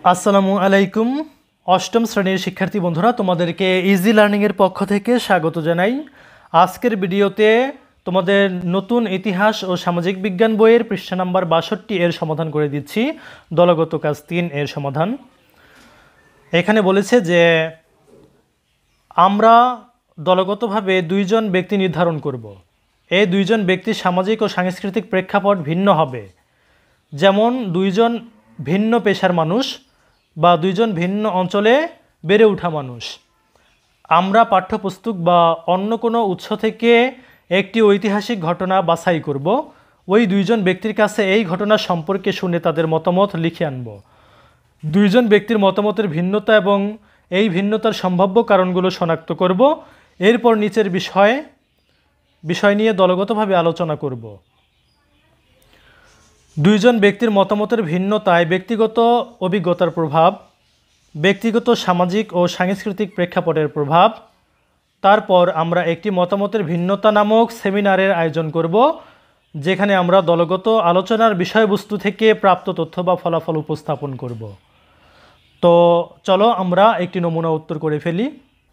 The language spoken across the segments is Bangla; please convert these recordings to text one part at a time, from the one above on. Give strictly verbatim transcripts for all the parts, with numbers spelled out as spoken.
আসসালামু আলাইকুম। অষ্টম শ্রেণীর শিক্ষার্থী বন্ধুরা, তোমাদেরকে ইজি লার্নিংয়ের পক্ষ থেকে স্বাগত জানাই। আজকের ভিডিওতে তোমাদের নতুন ইতিহাস ও সামাজিক বিজ্ঞান বইয়ের পৃষ্ঠা নাম্বার বাষট্টি এর সমাধান করে দিচ্ছি। দলগত কাজ তিন এর সমাধান। এখানে বলেছে যে আমরা দলগতভাবে দুইজন ব্যক্তি নির্ধারণ করব। এই দুইজন ব্যক্তির সামাজিক ও সাংস্কৃতিক প্রেক্ষাপট ভিন্ন হবে। যেমন দুইজন ভিন্ন পেশার মানুষ বা দুইজন ভিন্ন অঞ্চলে বেড়ে ওঠা মানুষ। আমরা পাঠ্যপুস্তক বা অন্য কোনো উৎস থেকে একটি ঐতিহাসিক ঘটনা বাছাই করব। ওই দুইজন ব্যক্তির কাছে এই ঘটনা সম্পর্কে শুনে তাদের মতামত লিখে আনব। দুইজন ব্যক্তির মতামতের ভিন্নতা এবং এই ভিন্নতার সম্ভাব্য কারণগুলো শনাক্ত করব। এরপর নিচের বিষয়ে বিষয় নিয়ে দলগতভাবে আলোচনা করব। দুইজন ব্যক্তির মতামতের ভিন্নতায় ব্যক্তিগত অভিজ্ঞতার প্রভাব, ব্যক্তিগত সামাজিক ও সাংস্কৃতিক প্রেক্ষাপটের প্রভাব। তারপর আমরা একটি মতামতের ভিন্নতা নামক সেমিনারের আয়োজন করব, যেখানে আমরা দলগত আলোচনার বিষয়বস্তু থেকে প্রাপ্ত তথ্য বা ফলাফল উপস্থাপন করব। তো চলো আমরা একটি নমুনা উত্তর করে ফেলি।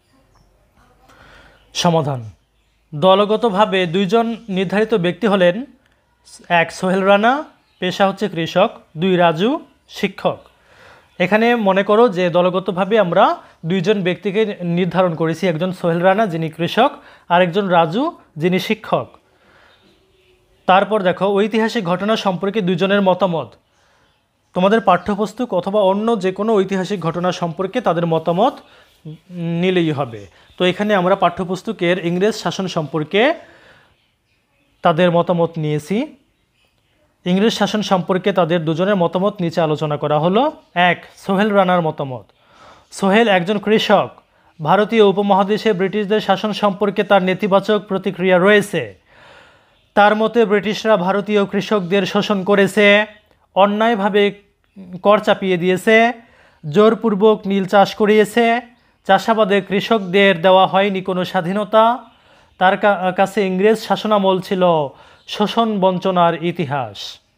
সমাধান: দলগতভাবে দুইজন নির্ধারিত ব্যক্তি হলেন এক সোহেল রানা, পেশা হচ্ছে কৃষক, দুই রাজু, শিক্ষক। এখানে মনে করো যে দলগতভাবে আমরা দুইজন ব্যক্তিকে নির্ধারণ করেছি, একজন সোহেল রানা যিনি কৃষক আর একজন রাজু যিনি শিক্ষক। তারপর দেখো ঐতিহাসিক ঘটনা সম্পর্কে দুইজনের মতামত। তোমাদের পাঠ্যপুস্তক অথবা অন্য যে কোনো ঐতিহাসিক ঘটনা সম্পর্কে তাদের মতামত নিলেই হবে। তো এখানে আমরা পাঠ্যপুস্তকের ইংরেজ শাসন সম্পর্কে তাদের মতামত নিয়েছি। ইংরেজ শাসন সম্পর্কে তাদের দুজনের মতামত নিচে আলোচনা করা হলো। এক, সোহেল রানার মতামত। সোহেল একজন কৃষক। ভারতীয় উপমহাদেশে ব্রিটিশদের শাসন সম্পর্কে তার নেতিবাচক প্রতিক্রিয়া রয়েছে। তার মতে ব্রিটিশরা ভারতীয় কৃষকদের শোষণ করেছে, অন্যায়ভাবে কর চাপিয়ে দিয়েছে, জোরপূর্বক নীল চাষ করিয়েছে, চাষাবাদে কৃষকদের দেওয়া হয়নি কোনো স্বাধীনতা। তার কাছে ইংরেজ শাসনামল ছিল শোষণ বঞ্চনার ইতিহাস।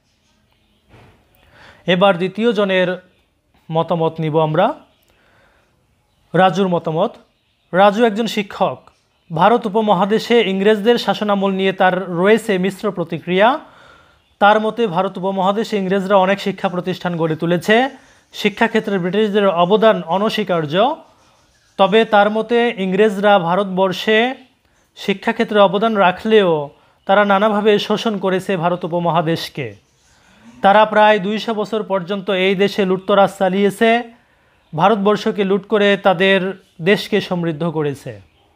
এবার দ্বিতীয় জনের মতামত নিব আমরা। রাজুর মতামত। রাজু একজন শিক্ষক। ভারত উপমহাদেশে ইংরেজদের শাসনামল নিয়ে তার রয়েছে মিশ্র প্রতিক্রিয়া। তার মতে ভারত উপমহাদেশে ইংরেজরা অনেক শিক্ষা প্রতিষ্ঠান গড়ে তুলেছে, শিক্ষাক্ষেত্রে ব্রিটিশদের অবদান অনস্বীকার্য। তবে তার মতে ইংরেজরা ভারতবর্ষে শিক্ষাক্ষেত্রে অবদান রাখলেও তারা নানাভাবে শোষণ করেছে ভারত উপমহাদেশকে। তারা প্রায় দুইশো বছর পর্যন্ত এই দেশে লুটতরাজ চালিয়েছে, ভারতবর্ষকে লুট করে তাদের দেশকে সমৃদ্ধ করেছে।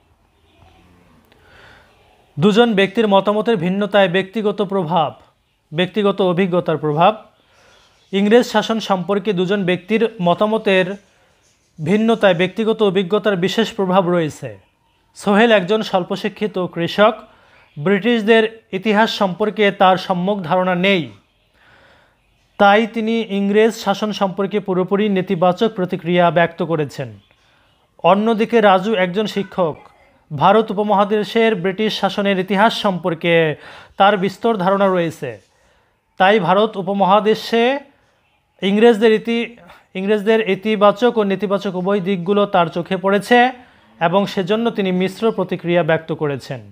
দুজন ব্যক্তির মতামতের ভিন্নতায় ব্যক্তিগত প্রভাব, ব্যক্তিগত অভিজ্ঞতার প্রভাব। ইংরেজ শাসন সম্পর্কে দুজন ব্যক্তির মতামতের ভিন্নতায় ব্যক্তিগত অভিজ্ঞতার বিশেষ প্রভাব রয়েছে। সোহেল একজন স্বল্পশিক্ষিত কৃষক। ব্রিটিশদের ইতিহাস সম্পর্কে তার সম্যক ধারণা নেই, তাই তিনি ইংরেজ শাসন সম্পর্কে পুরোপুরি নেতিবাচক প্রতিক্রিয়া ব্যক্ত করেছেন। অন্যদিকে রাজু একজন শিক্ষক। ভারত উপমহাদেশের ব্রিটিশ শাসনের ইতিহাস সম্পর্কে তার বিস্তর ধারণা রয়েছে, তাই ভারত উপমহাদেশে ইংরেজদের ইতি ইংরেজদের ইতিবাচক ও নেতিবাচক উভয় দিকগুলো তার চোখে পড়েছে এবং সেজন্য তিনি মিশ্র প্রতিক্রিয়া ব্যক্ত করেছেন।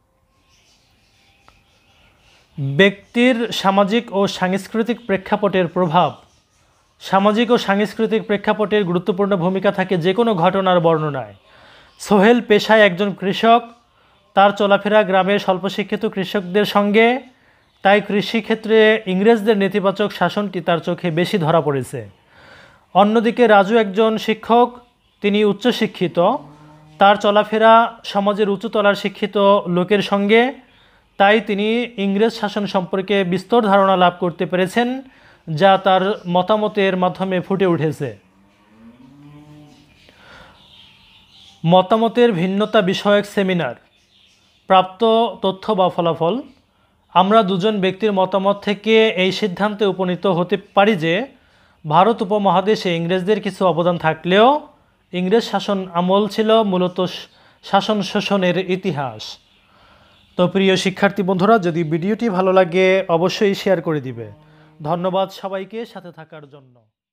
ব্যক্তির সামাজিক ও সাংস্কৃতিক প্রেক্ষাপটের প্রভাব। সামাজিক ও সাংস্কৃতিক প্রেক্ষাপটের গুরুত্বপূর্ণ ভূমিকা থাকে যে কোনো ঘটনার বর্ণনায়। সোহেল পেশায় একজন কৃষক, তার চলাফেরা গ্রামের স্বল্পশিক্ষিত কৃষকদের সঙ্গে, তাই কৃষিক্ষেত্রে ইংরেজদের নেতিবাচক শাসনটি তার চোখে বেশি ধরা পড়েছে। অন্যদিকে রাজু একজন শিক্ষক, তিনি উচ্চশিক্ষিত, তার চলাফেরা সমাজের উচ্চতলার শিক্ষিত লোকের সঙ্গে, তাই তিনি ইংরেজ শাসন সম্পর্কে বিস্তর ধারণা লাভ করতে পেরেছেন, যা তার মতামতের মাধ্যমে ফুটে উঠেছে। মতামতের ভিন্নতা বিষয়ক সেমিনার। প্রাপ্ত তথ্য বা ফলাফল। আমরা দুজন ব্যক্তির মতামত থেকে এই সিদ্ধান্তে উপনীত হতে পারি যে ভারত উপমহাদেশে ইংরেজদের কিছু অবদান থাকলেও ইংরেজ শাসন আমল ছিল মূলত শাসন শোষণের ইতিহাস। তো প্রিয় শিক্ষার্থী বন্ধুরা, যদি ভিডিওটি ভালো লাগে অবশ্যই শেয়ার করে দিবে। ধন্যবাদ সবাইকে সাথে থাকার জন্য।